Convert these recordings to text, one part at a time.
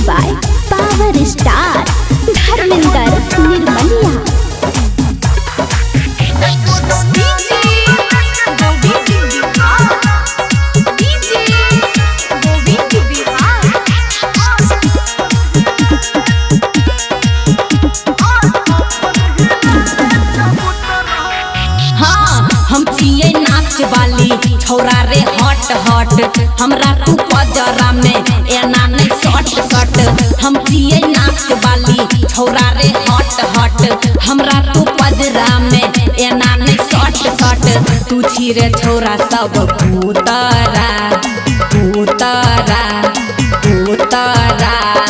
By power star Dharmendra Nirmaliya. वाली छौरा रे हट हट हमरा तू पजरा में एना नहीं सट सट। हम जिए नाच वाली छौरा रे हट हट हमरा तू पजरा में एना नहीं सट सट। तू छिरे छौरा सब पुतरा पुतरा पुतरा।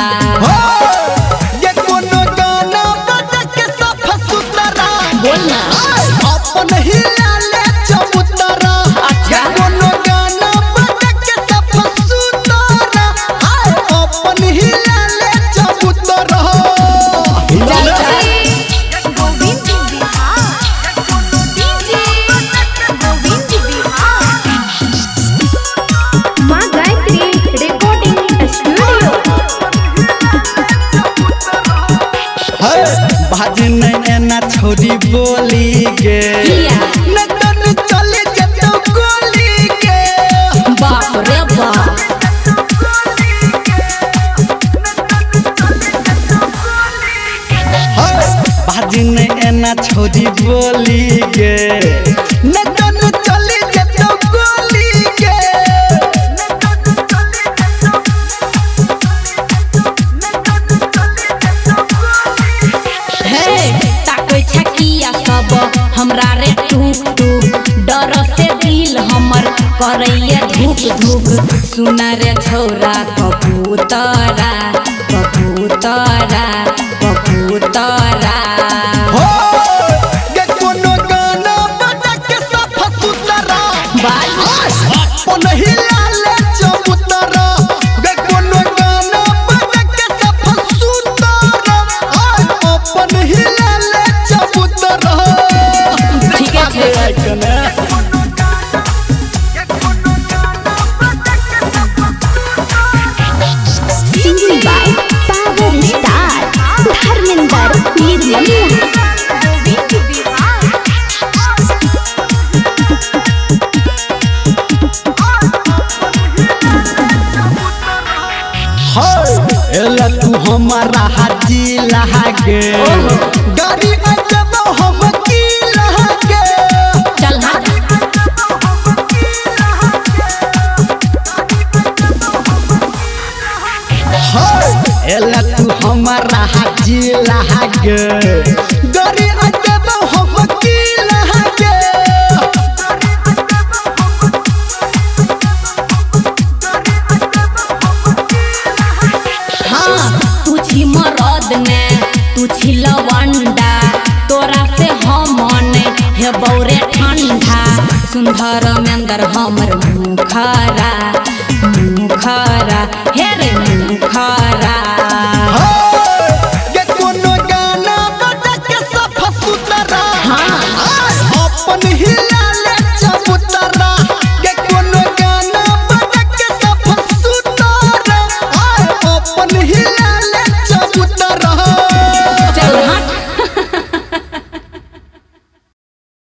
ये कोनो गाना बजा के सब सुतरा बोल ना अपन ही छोरी बोली गे नटन चले जतो गोली गे। बाप रे बाप बाजी ने एना छोरी बोली गे नटन चले जतो गोली गे। हमरा रे टूक टूक डर से दिल हमर करैया धूक धूक। सुना रे छौरा कबूतरा कबूतरा कबूतरा। हो ये कोनो गाना बजा के सब सुतरा अपन ही लाले चबूतरा। ये कोनो गाना बजा के सब सुतरा अपन ही लाले चबूतरा। Singing by power star Dharmendra Nirmaliya. एला तू हमारा हाजी लहागे गाड़ी अजब हम की लहागे। चल हाँ एला तू हमारा हाजी लहागे गाड़ी अजब हम की लहागे। मरद ने तू छी लवंडा तोरा से हम हे बौरे ठंडा। सुंदर मेंदर हमर मुखरा मुखरा हे रे मुखरा।